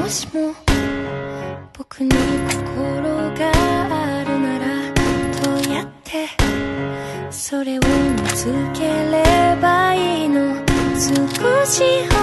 しも僕に心があるならどうやってそれを見つければいいの。少し